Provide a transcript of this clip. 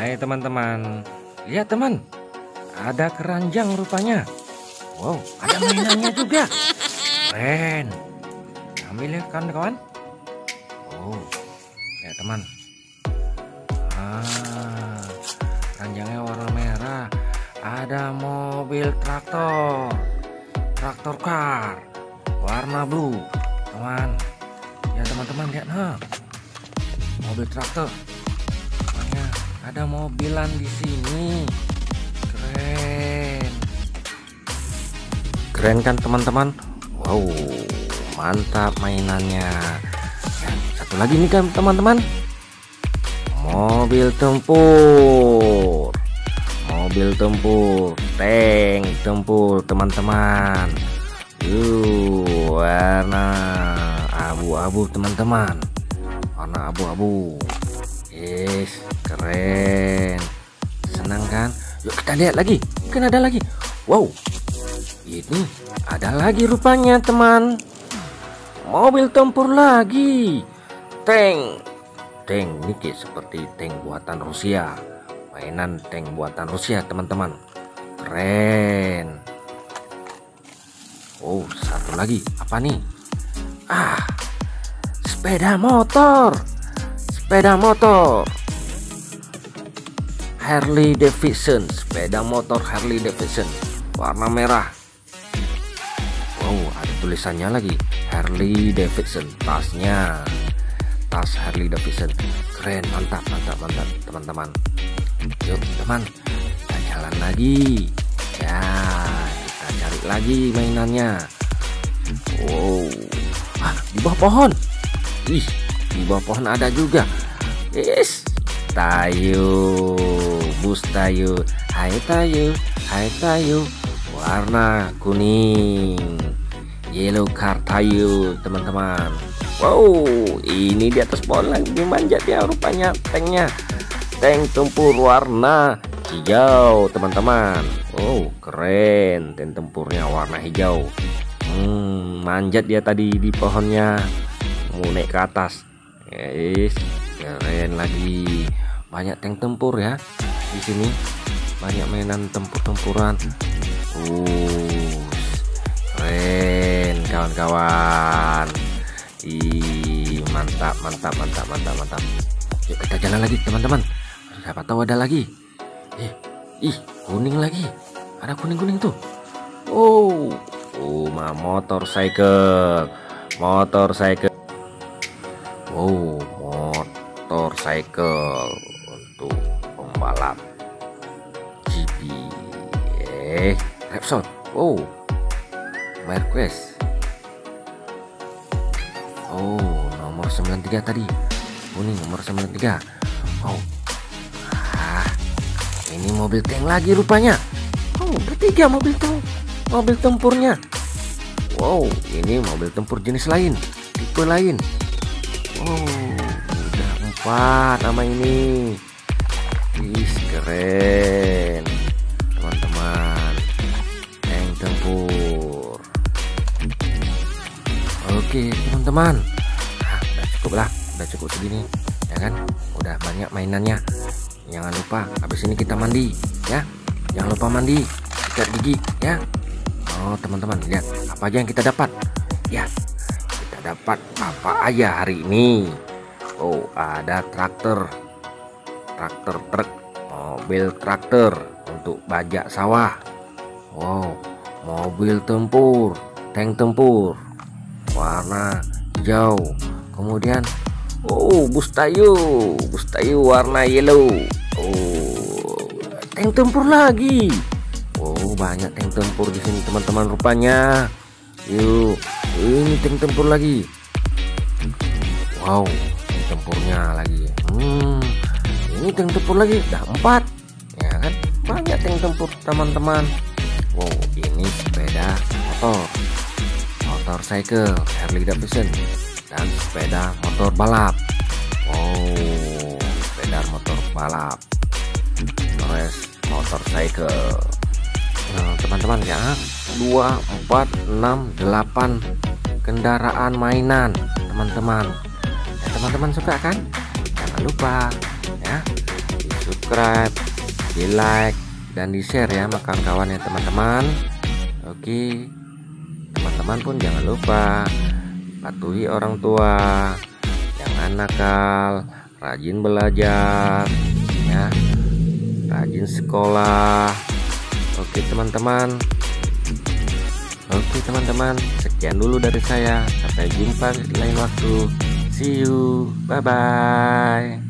Hai teman-teman, lihat teman, ada keranjang rupanya. Wow, ada mainannya juga. Keren. Ambil ya kawan-kawan. Oh, lihat teman. Keranjangnya warna merah. Ada mobil traktor car, warna blue, teman. Ya teman-teman lihat, mobil traktor. Ada mobilan di sini. Keren kan teman-teman? Wow, mantap mainannya. Dan satu lagi nih kan teman-teman, mobil tempur, tank tempur teman-teman. Warna abu-abu teman-teman, warna abu-abu. Yes, keren. Senang kan? Yuk kita lihat lagi. Mungkin ada lagi. Wow, ini ada lagi rupanya teman. Mobil tempur lagi. Tank ini kayak seperti tank buatan Rusia. Mainan tank buatan Rusia teman-teman. Keren. Oh, satu lagi. Apa nih? Sepeda motor Harley Davidson, sepeda motor Harley Davidson warna merah. Wow, ada tulisannya lagi, Harley Davidson. Tas Harley Davidson. Keren, mantap teman-teman. Yuk teman, kita jalan lagi ya, kita cari lagi mainannya. Wow, di bawah pohon. Di bawah pohon ada juga. Yes, bus tayo, hai tayo, warna kuning, yellow car tayo teman-teman. Wow, ini di atas pohon lagi manjat ya rupanya tanknya, tank tempur warna hijau teman-teman. Oh, keren, tank tempurnya warna hijau. Manjat dia tadi di pohonnya, mau naik ke atas. Yes, keren lagi. Banyak tank tempur ya di sini, banyak mainan tempur-tempuran. Keren kawan-kawan. Mantap. Yuk kita jalan lagi teman-teman. Siapa tahu ada lagi. Kuning lagi. Ada kuning tuh. Motorcycle. Wow, motorcycle untuk pembalap GP. Repsol. Wow, Marquez. Nomor 93 tadi. Kuning nomor 93. Wow. Ini mobil tank lagi rupanya. Bertiga mobil tempurnya. Wow, ini mobil tempur jenis lain, tipe lain. Udah 4 nama ini. Keren teman-teman, tank tempur. Oke teman-teman, udah cukup segini ya kan, udah banyak mainannya. Jangan lupa habis ini kita mandi ya, jangan lupa mandi, sikat gigi ya. Teman-teman lihat apa aja yang kita dapat ya. Dapat apa aja hari ini? Ada traktor truk, mobil traktor untuk bajak sawah. Mobil tempur, tank tempur warna hijau. Kemudian bus tayo warna yellow. Tank tempur lagi. Banyak tank tempur di sini teman-teman rupanya. Yuk, ini tank tempur lagi. Wow, tank tempurnya lagi. Ini tank tempur lagi, udah 4 ya kan, banyak tank tempur teman-teman. Wow, ini sepeda motorcycle Harley Davidson dan sepeda motor balap. Sepeda motor balap, motorcycle. Teman-teman ya, 2, 4, 6, 8 kendaraan mainan teman-teman. Teman-teman suka kan? Jangan lupa ya, subscribe, di like, dan di share ya sama kawan-kawan ya teman-teman. Oke, teman-teman pun jangan lupa patuhi orang tua, jangan nakal, rajin belajar ya, rajin sekolah. Oke teman-teman. Oke teman-teman, sekian dulu dari saya. Sampai jumpa di lain waktu. See you, bye bye.